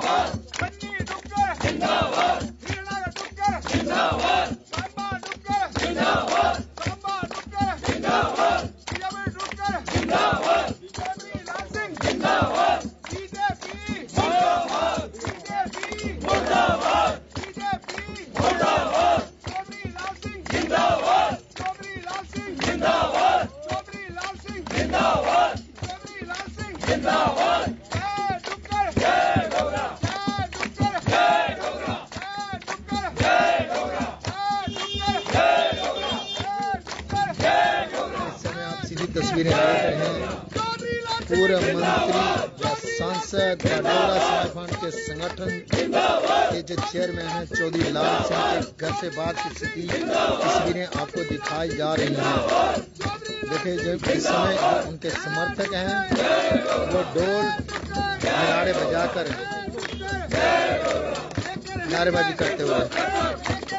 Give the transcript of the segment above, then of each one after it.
तस्वीरें देख रहे हैं पूर्व मंत्री या सांसद या डोगरा समाज के संगठन के जो चेयरमैन हैं चौधरी लाल सिंह के घर से बाहर की तस्वीरें आपको दिखाई जा रही हैं। देखिए जो इस समय उनके समर्थक हैं वो ढोल नगाड़े बजाकर नारेबाजी करते हुए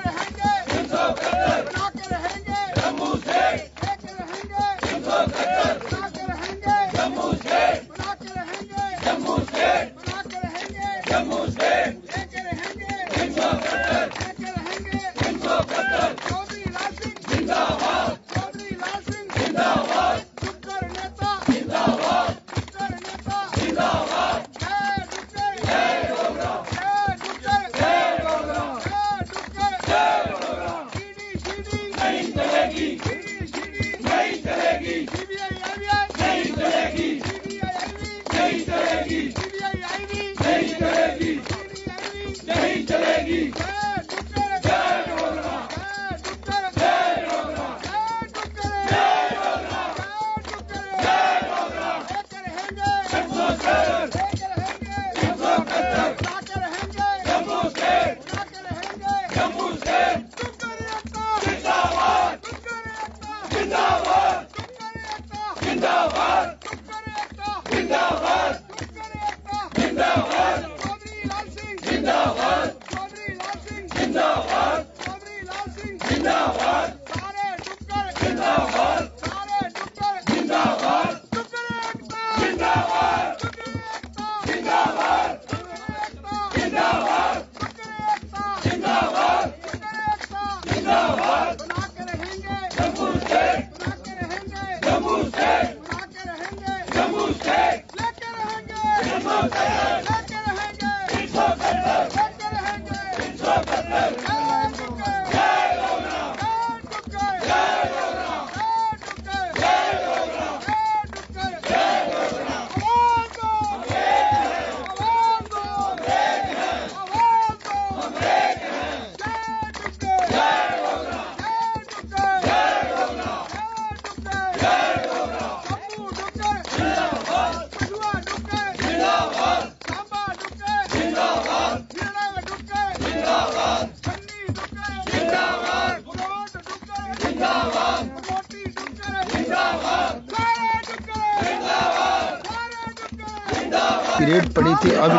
पीरियड पड़ी थी। अभी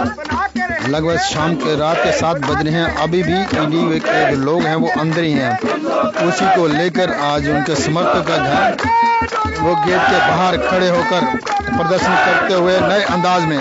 तक लगभग शाम के रात के 7 बज रहे हैं, अभी भी ईडी के जो लोग हैं वो अंदर ही हैं। उसी को लेकर आज उनके समर्थक का घर वो गेट के बाहर खड़े होकर प्रदर्शन करते हुए नए अंदाज में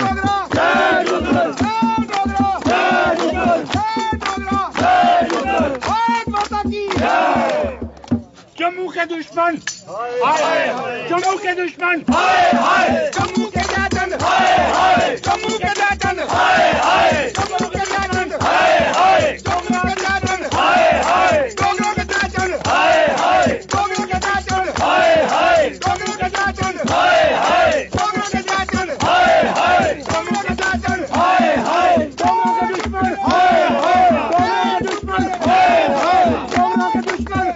जम्मू के दुश्मन, जम्मू के दुश्मन, जम्मू के जाटन, जम्मू के जाटन, जम्मू के जाटन, जम्मू के जाटन, जम्मू के जाटन, जम्मू के जाटन, जम्मू के जाटन, जम्मू के जाटन, जम्मू के जाटन, जम्मू के दुश्मन, दुश्मन, जम्मू के दुश्मन,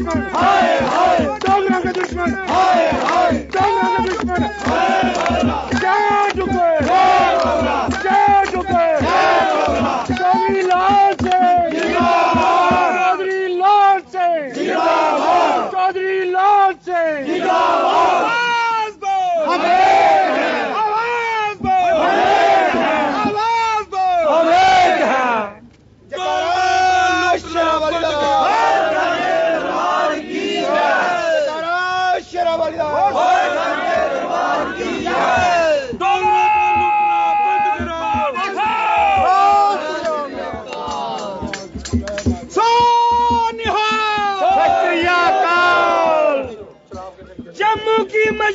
दुश्मन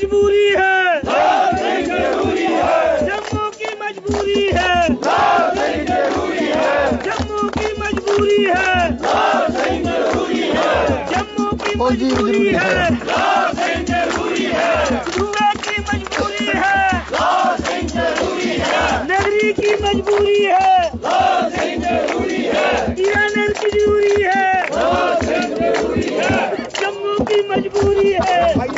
मजबूरी है, जम्मू की मजबूरी है, जम्मू की मजबूरी है, जम्मू की मजबूरी है, सूबे की मजबूरी है, नगरी की मजबूरी है, ईरान की जरूरी है, जम्मू की मजबूरी है।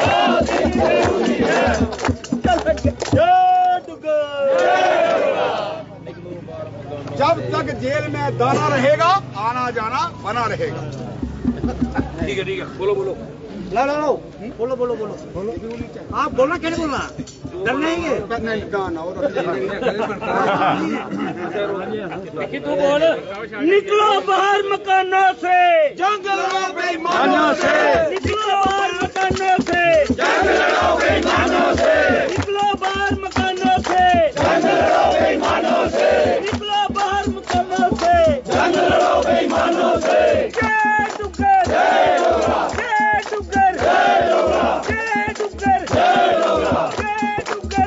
जब तक जेल में दाना रहेगा आना जाना बना रहेगा। ठीक है बोलो बोलो ला बोलो बोलो बोलो बोलो आप बोलना क्या बोलना डर नहीं है नहीं गाना और तू बोल। निकलो बाहर मकानों से, जंगलों बेईमानों से, निकलो बाहर मकानों से, जंगलों बेईमानों से, निकलो बाहर मकानों से, जंगलों बेईमानों से, निकलो बाहर मकानों से, जंगलों बेईमानों से। जय डुग्गर, जय डुग्गर, जय डुग्गर, जय डुग्गर,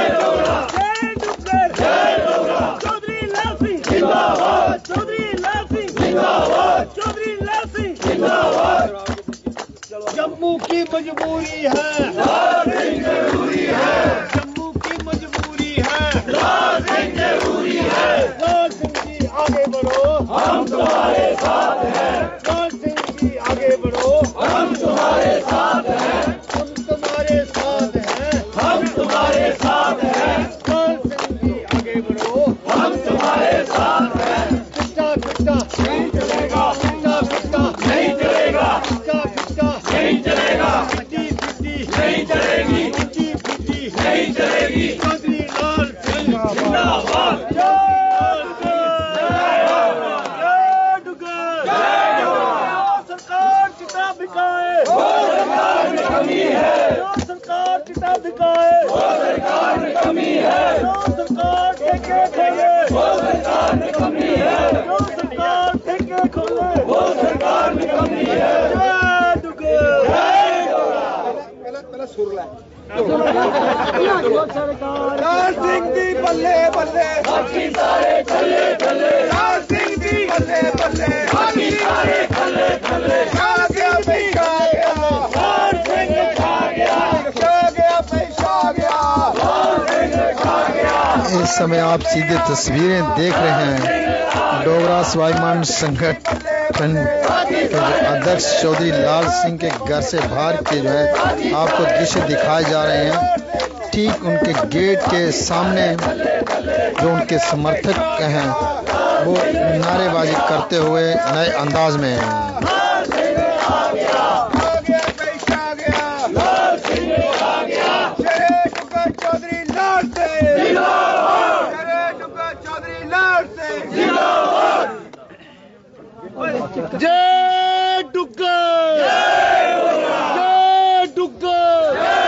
चौधरी लाल सिंह जिंदाबाद, चौधरी लाल सिंह जिंदाबाद, चौधरी लाल सिंह जिंदाबाद। जम्मू की मजबूरी है, जरूरी है, जम्मू की मजबूरी है, जरूरी है। लाल सिंह जी आगे बढ़ो, हम तुम्हारे साथ हैं। लाल सिंह जी आगे बढ़ो, हम तुम्हारे साथ हैं। हम तुम्हारे साथ हैं, हम तुम्हारे साथ हैं। लाल सिंह जी आगे बढ़ो, हम तुम्हारे साथ हैं। फिट्टा फिट्टा नहीं चलेगा, फिट्टा फिट्टा नहीं चलेगा, फिट्टा फिट्टा नहीं चलेगा, फिट्टी फिट्टी नहीं चलेगी, फिट्टी फिट्टी नहीं चलेगी। चौधरी लाल सिंह जिंदाबाद। सरकार किताब बिकाए, सरकार में कमी है, सरकार किताब बिकाए, सरकार में कमी है, सरकार ठेके खोले, सरकार में कमी है, सरकार ठेके खोले, सरकार में कमी है। जय डुग्गर। पहले सुर ला। सरकार लाल सिंह जी बल्ले बल्ले, बाकी सारे थल्ले थल्ले। लाल सिंह जी बल्ले बल्ले, बाकी सारे थल्ले थल्ले। खा गया पैसा गया, लाल सिंह खा गया, खा गया पैसा गया, लाल सिंह खा गया। इस समय आप सीधे तस्वीरें देख रहे हैं डोगरा स्वाभिमान संगठन के जो अध्यक्ष चौधरी लाल सिंह के घर से बाहर के जो है आपको दृश्य दिखाए जा रहे हैं। ठीक उनके गेट के सामने जो उनके समर्थक हैं वो नारेबाजी करते हुए नए अंदाज में हैं। चौधरी लाल सिंह चौधरी लाल सिंह जय डुग्गर, जय डुग्गर,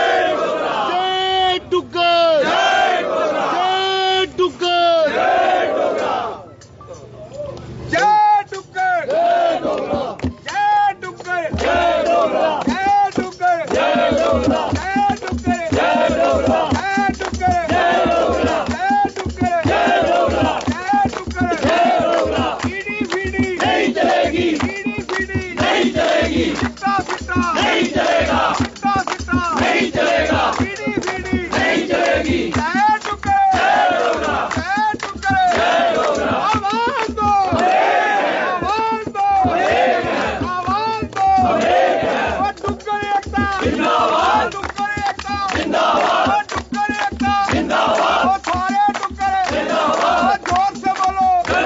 जय डुग्गर, जय डुग्गर, जय डुग्गर, जय डुग्गर, जय डुग्गर, जय डुग्गर, जय डुग्गर, जय डुग्गर, जय डुग्गर, जय डुग्गर, जय डुग्गर। ईडी फीडी नहीं चलेगी, ईडी फीडी नहीं चलेगी, सिट्टा सिट्टा नहीं चलेगा, सिट्टा सिट्टा नहीं चलेगा, ईडी फीडी नहीं चलेगी। जय डुग्गर, जय डुग्गर, जय डुग्गर, जय डुग्गर। आवाज दो, आवाज दो, आवाज दो। वो डुग्गर एकता जिंदाबाद, डुग्गर एकता जिंदाबाद, वो डुग्गर एकता जिंदाबाद, वो सारे डुग्गर जिंदाबाद। जोर से बोलो,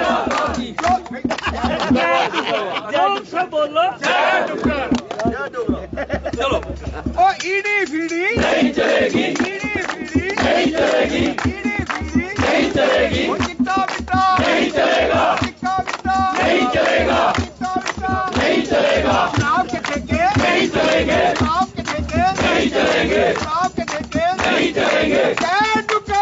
जोर से बोलो, जय डुग्गर, जय डुग्गर। चलो। ओ ईडी फीडी नहीं चलेगी, ईडी फीडी नहीं चलेगी, ईडी फीडी नहीं चलेगी। वो चिट्टा बिट्टा नहीं चलेगा, चिट्टा बिट्टा नहीं चलेगा, चिट्टा बिट्टा नहीं चलेगा। शराब के ठेके नहीं चलेंगे, शराब के ठेके नहीं चलेंगे, शराब के ठेके नहीं चलेंगे। जय डुग्गर।